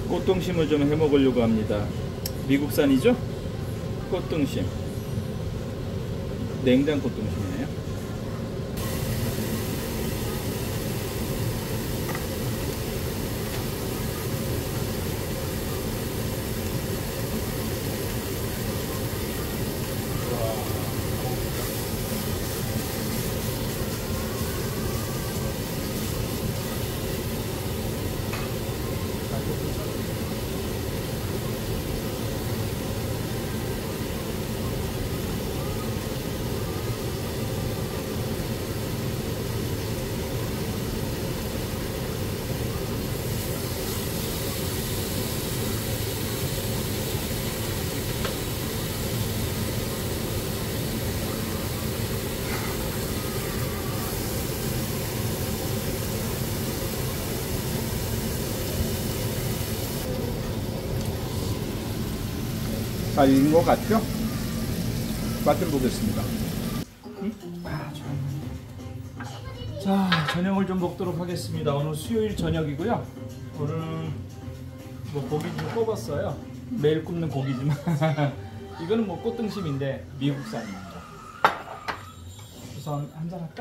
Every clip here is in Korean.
꽃등심을 좀 해먹으려고 합니다. 미국산이죠? 꽃등심. 냉장 꽃등심이네요. 다 익은 것 같죠? 맛 좀 보겠습니다. 자, 저녁을 좀 먹도록 하겠습니다. 오늘 수요일 저녁이고요. 오늘은 뭐 고기 좀 뽑았어요. 매일 굽는 고기지만 이거는 뭐 꽃등심인데 미국산입니다. 우선 한잔 할까?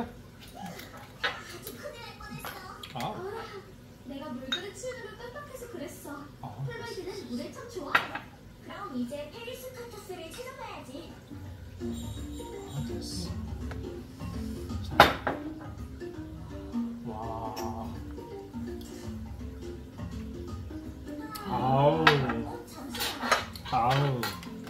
아. 내가 물그릇 치우느라 깜빡해서 그랬어. 플로이드는 물에 참 좋아. 그럼 이제 페리스 카투스를 찾아봐야지. 됐어. 와. 아우. 아우.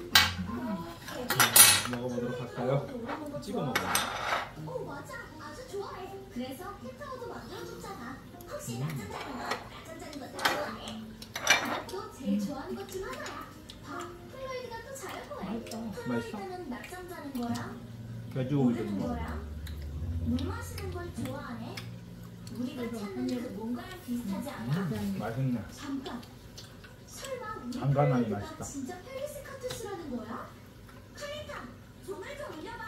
먹어보도록 할까요? 찍어 먹어요. 오 맞아. 아주 좋아해. 그래서 캣타워도 만들어줬잖아. 혹시 낮잠 자는 거 좋아해? 그것도 제일 좋아하는 것 중 하나야. 플로이드가 또 잘할 거야. 플로이드는 낮잠 자는 거랑 돼지고기 좀 먹는 먹어. 거랑 물 마시는 걸 좋아하네. 우리가 찾는 그 뭔가랑 비슷하지 않아? 맛있네. 잠깐. 설마 우리 장관아이 플로이드가 맛있다. 진짜 페리스 카투스라는 거야? 클린턴, 종을 좀 올려봐.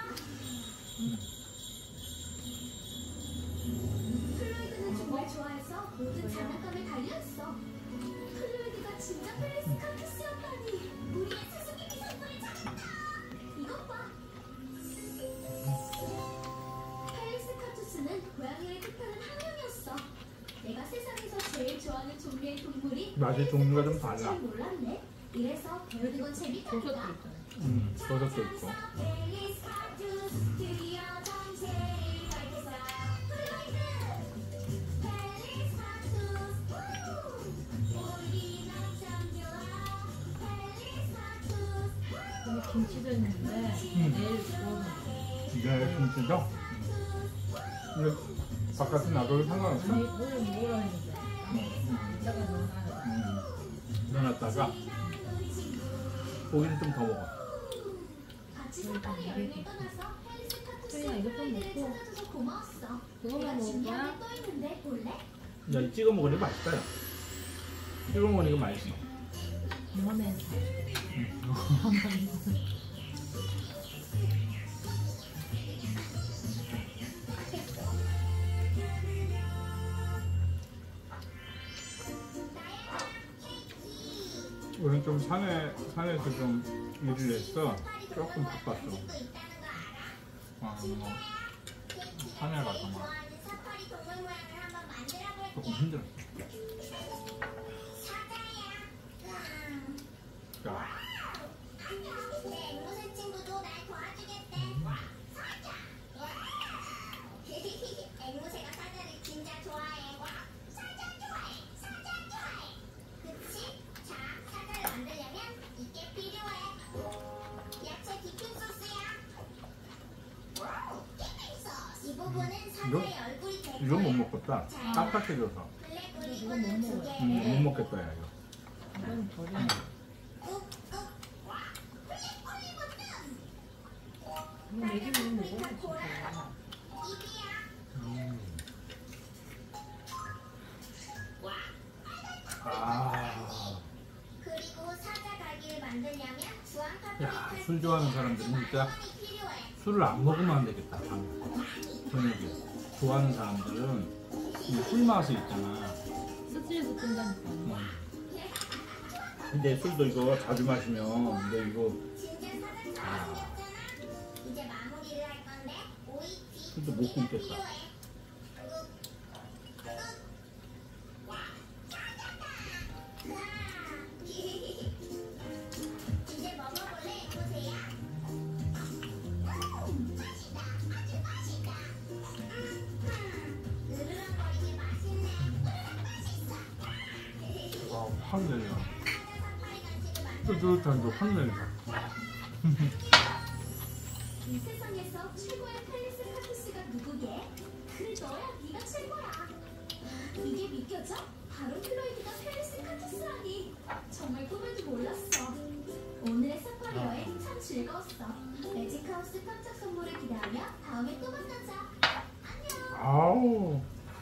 플로이드는 정말 좋아해서 모든 장난감에 달려있어. 플로이드가 진짜 페리스 카투스였다니. 우리의 스승님이 선물을 찾았다. 이것 봐. 페리스 카투스는 고양이를 뜻하는 학명이었어. 내가 세상에서 제일 좋아하는 종류의 동물이 맛의 종류가 좀 달라. 잘 몰랐네. 이래서 배우는 건 재밌다니까. 버섯도 있고. 김치도 있는데 내일 구워 이게 김치죠? 근데 바깥에 놔둬도 상관없어? 아니 오늘 먹으라 했는데 이따가 넣어놔요. 넣어놨다가 고기를 좀 더 먹어. 그냥 이것 좀 먹고 그거만 먹을 거야? 야, 이 찍어 먹으니까 맛있다. 야. 찍어 먹으니까 맛있어. 먹으면서 오늘 좀 산에서 좀 일을 했어. 조금 바빴어. 뭐 산에 가서 막 조금 힘들었어. 자. 앵무새가 사자를 진짜 좋아해. 사자 좋아해. 사자 좋아해. 그치? 자, 사자를 만들려면 이게 필요해. 야채 디핑 소스야. 와우, 디핑 소스. 이 부분은 사자의 얼굴이 될 이건 못 거야. 먹겠다. 딱딱해져서. 블랙 이건 못 올리브는 두 먹어요. 개를 못 먹겠다, 야, 이거. 이건 버려. 꾹꾹. 와, 블랙 올리브는 이거 먹이면 먹어도 진짜. 입이야. 아. 그리고 사자 갈비를 만들려면 주황 야, 파프리카 술 좋아하는 사람들은 진짜 필요해. 술을 안 먹으면 안 되겠다. 저녁에 좋아하는 사람들은 이 술 맛이 있잖아. 스트레스 끈다니까. 근데 술도 이거 자주 마시면 근데 이거 이제 마무리를 할 건데 오이티 술도 못 끊겠다. 이제 뭐 먹을래? 보세요. 맛있다. 아주 맛있다. 으르렁거리게 맛있네. 맛있어. 확 내려. 뜨뜻한 게 확 내려. 이 세상에서 최고의 펠리스 카투스가 누구게? 그래 너야, 네가 최고야. 이게 믿겨져? 바로 클로이드가 펠리스 카투스라니. 정말 꿈에도 몰랐어. 오늘의 사파리 여행 참 즐거웠어. 매직하우스 깜짝 선물을 기대하며 다음에 또 만나자. 안녕. 아우.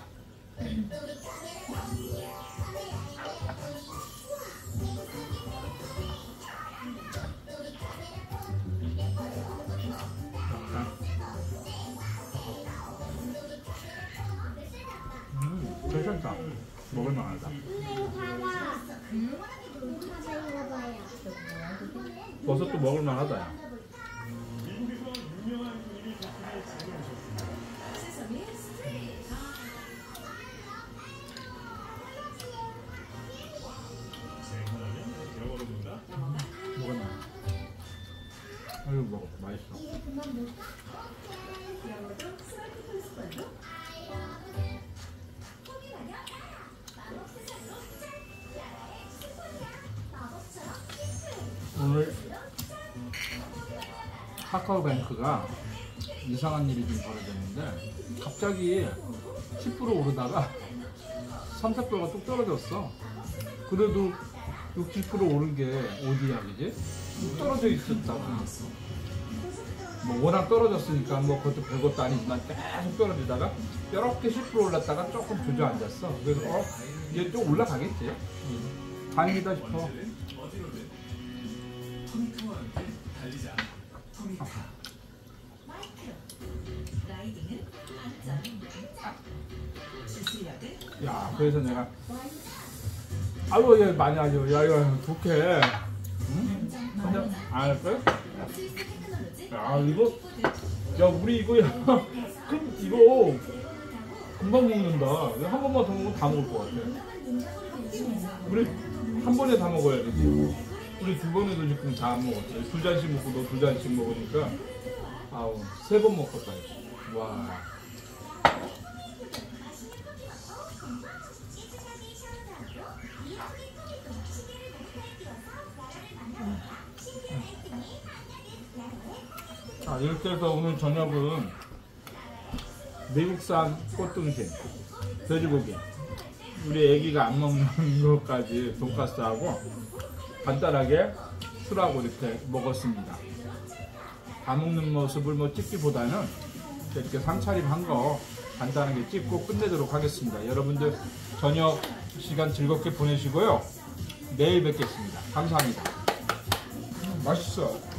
괜찮다. 먹을만하다. 버섯도 먹을만하다. 야. 먹을만. 아유 먹어. 맛있어. 오늘 카카오뱅크가 이상한 일이 좀 벌어졌는데 갑자기 10% 오르다가 3, 4%가 뚝 떨어졌어. 그래도 60% 오른 게 어디야, 그지? 뚝 떨어져 있었다가 뭐 워낙 떨어졌으니까 뭐 그것도 별것도 아니지만 계속 떨어지다가 이렇게 10% 올랐다가 조금 주저앉았어. 그래서 이제 좀 올라가겠지. 다행이다 싶어. 야, 그래서 내가 아유, 얘 많이 하죠. 야, 이거 독해. 응? 근데 안 할까요? 야, 이거 야, 우리 이거 야, 그럼 이거 금방 먹는다. 한 번만 더 먹으면 다 먹을 것 같아. 우리 한 번에 다 먹어야 되지. 우리 두 번에도 지금 다 안 먹었지. 두 잔씩 먹고 너 두 잔씩 먹으니까 아우, 3번 먹었다. 와. 자, 이렇게 해서 오늘 저녁은 미국산 꽃등심, 돼지고기, 우리 애기가 안 먹는 것까지 돈가스하고 간단하게 술하고 이렇게 먹었습니다. 다 먹는 모습을 뭐 찍기보다는 이렇게 상차림한 거 간단하게 찍고 끝내도록 하겠습니다. 여러분들 저녁 시간 즐겁게 보내시고요. 내일 뵙겠습니다. 감사합니다. 맛있어.